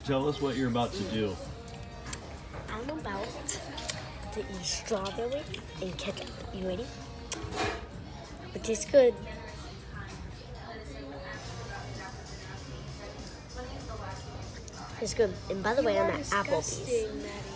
Tell us what you're about to do. I'm about to eat strawberry and ketchup. You ready? It tastes good. It's good. And by the way, I'm at Applebee's.